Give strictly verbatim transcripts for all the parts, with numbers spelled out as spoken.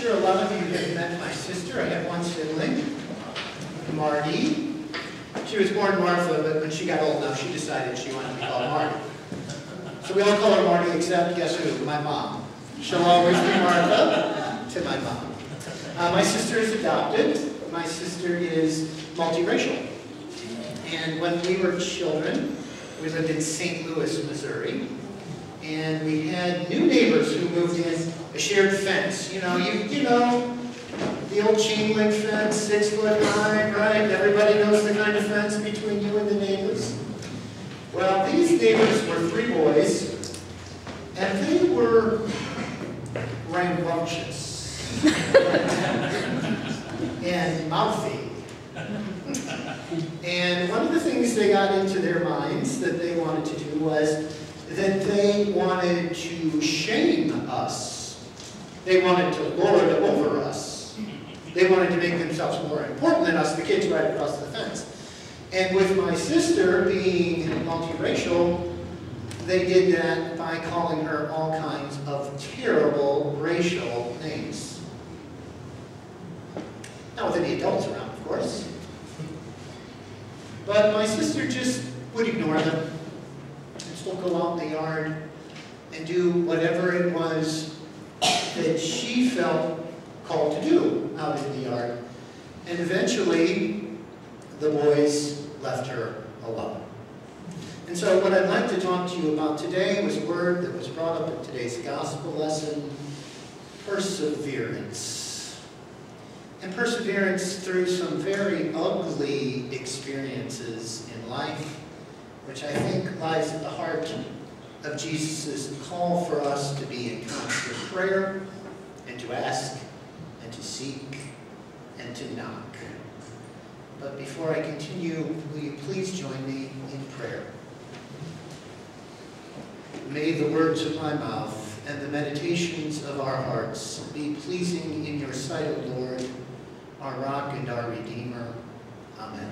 sure a lot of you have met my sister. I have one sibling, Marty. She was born Martha, but when she got old enough, she decided she wanted to be called Marty. So we all call her Marty, except guess who? My mom. She'll always be Martha to my mom. Uh, my sister is adopted. My sister is multiracial. And when we were children, we lived in Saint Louis, Missouri. And we had new neighbors who moved in, a shared fence. You know, you, you know, the old chain link fence, six foot high, right? Everybody knows the kind of fence between you and the neighbors. Well, these neighbors were three boys, and they were rambunctious and mouthy. And one of the things they got into their minds that they wanted to do was that they wanted to shame us. They wanted to lord over us. They wanted to make themselves more important than us, the kids right across the fence. And with my sister being multiracial, they did that by calling her all kinds of terrible racial names. Not with any adults around, of course. But my sister just would ignore them and still go out in the yard and do whatever it was that she felt called to do out in the yard. And eventually, the boys left her alone. And so what I'd like to talk to you about today was a word that was brought up in today's gospel lesson, perseverance. And perseverance through some very ugly experiences in life, which I think lies at the heart of Jesus' call for us to be in constant prayer, and to ask, and to seek, and to knock. But before I continue, will you please join me in prayer? May the words of my mouth and the meditations of our hearts be pleasing in your sight, O Lord, our rock and our Redeemer. Amen.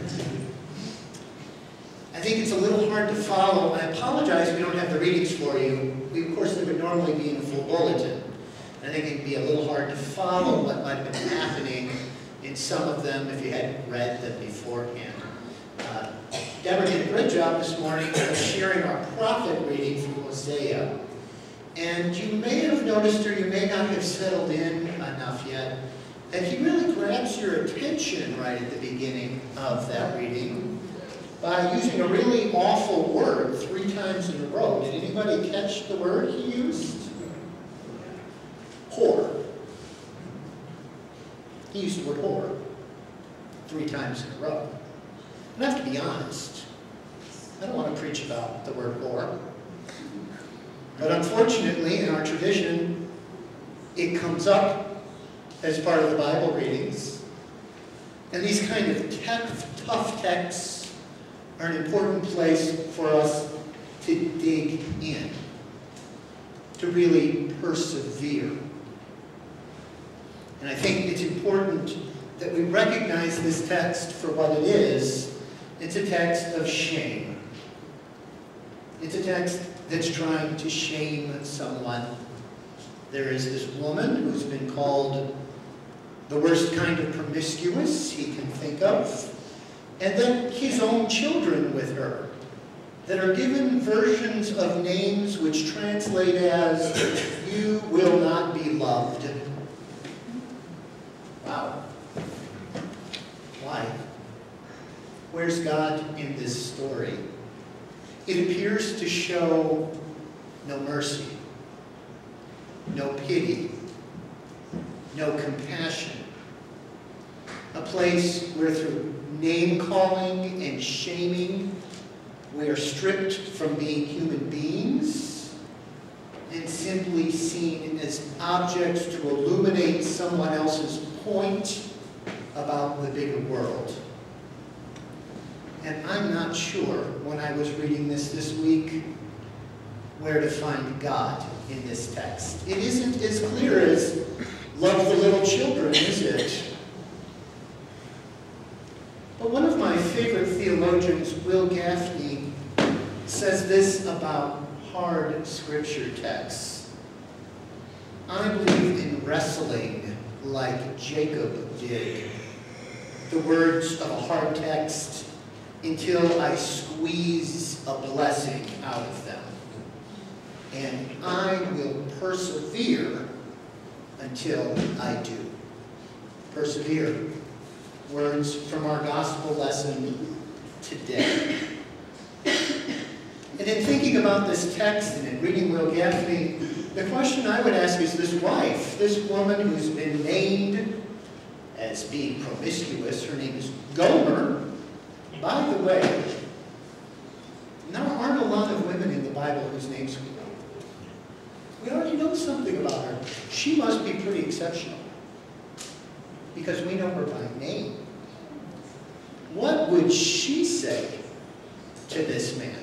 I think it's a little hard to follow. I apologize we don't have the readings for you. We, of course, they would normally be in a full bulletin. I think it'd be a little hard to follow what might have been happening in some of them if you hadn't read them beforehand. Uh, Deborah did a great job this morning of sharing our prophet reading from Hosea. And you may have noticed, or you may not have settled in enough yet, that he really grabs your attention right at the beginning of that reading by using a really awful word three times in a row. Did anybody catch the word he used? Whore. He used the word whore three times in a row. And I have to be honest, I don't want to preach about the word whore. But unfortunately, in our tradition, it comes up as part of the Bible readings. And these kind of tough texts are an important place for us to dig in, to really persevere. And I think it's important that we recognize this text for what it is. It's a text of shame. It's a text that's trying to shame someone. There is this woman who's been called the worst kind of promiscuous he can think of, and then his own children with her that are given versions of names which translate as, "You will not be loved." Wow. Why? Where's God in this story? It appears to show no mercy, no pity, no compassion. A place where through name-calling and shaming, we are stripped from being human beings and simply seen as objects to illuminate someone else's point about the bigger world. And I'm not sure, when I was reading this this week, where to find God in this text. It isn't as clear as love the little children, is it? But one of my favorite theologians, Will Gaffney, says this about hard scripture texts. I believe in wrestling like Jacob did. The words of a hard text until I squeeze a blessing out of them. And I will persevere until I do. Persevere. Words from our gospel lesson today. And in thinking about this text and in reading Will Gaffney, the question I would ask is this wife, this woman who's been named as being promiscuous, her name is Gomer. By the way, there aren't a lot of women in the Bible whose names we know. We already know something about her. She must be pretty exceptional because we know her by name. What would she say to this man?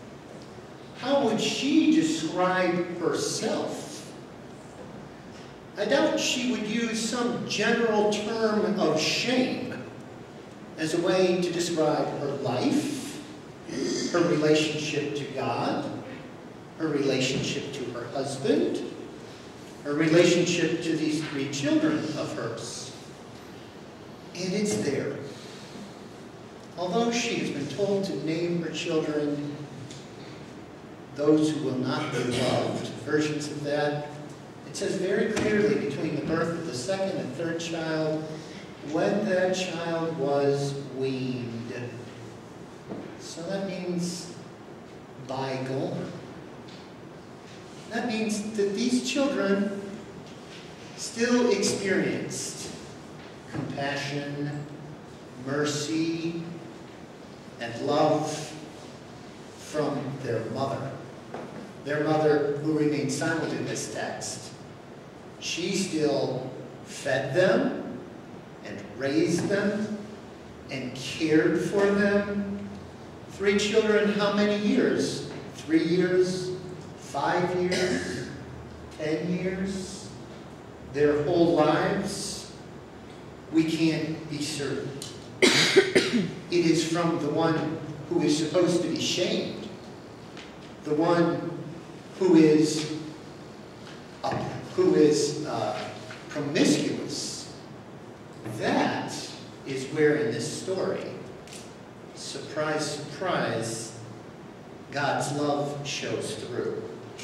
How would she describe herself? I doubt she would use some general term of shame as a way to describe her life, her relationship to God, her relationship to her husband, her relationship to these three children of hers. And it's there. Although she has been told to name her children those who will not be loved, versions of that, it says very clearly between the birth of the second and third child, when that child was weaned. So that means by Gomer. That means that these children still experienced compassion, mercy, and love from their mother. Their mother, who remained silent in this text. She still fed them and raised them and cared for them. Three children, how many years? Three years? Five years? Ten years? Their whole lives? We can't be certain. It is from the one who is supposed to be shamed, the one who is uh, who is uh, promiscuous. That is where in this story, surprise, surprise, God's love shows through.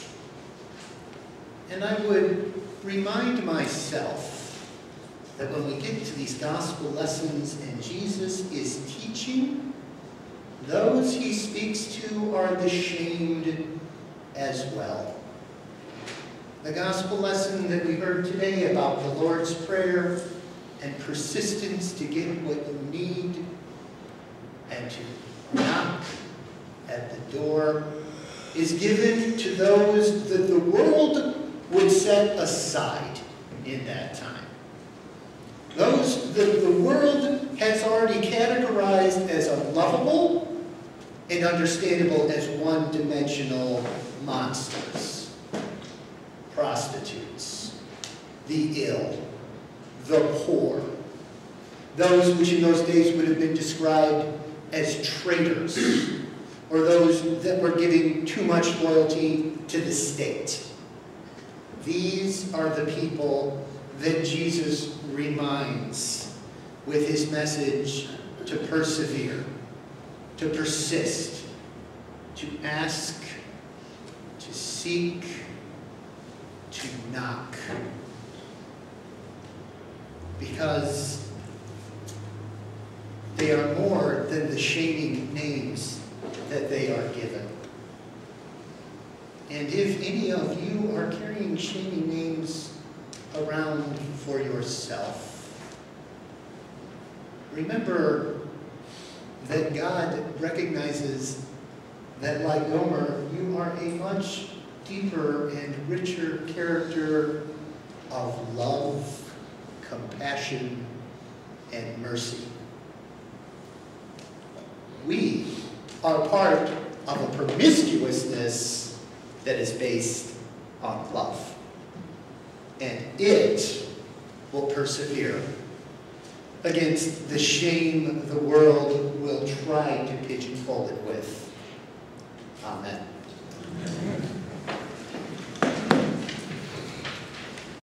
And I would remind myself that when we get to these gospel lessons and Jesus is teaching, those he speaks to are the shamed as well. The gospel lesson that we heard today about the Lord's Prayer and persistence to get what you need and to knock at the door is given to those that the world would set aside in that time. Those that the world has already categorized as unlovable and understandable as one-dimensional monsters, prostitutes, the ill, the poor, those which in those days would have been described as traitors, or those that were giving too much loyalty to the state. These are the people that Jesus reminds with his message to persevere, to persist, to ask, to seek, to knock. Because they are more than the shaming names that they are given. And if any of you are carrying shaming names around for yourself, remember that God recognizes that, like Gomer, you are a much deeper and richer character of love, compassion, and mercy. We are part of a promiscuousness that is based on love. And it will persevere against the shame the world will try to pigeonhole it with. Amen.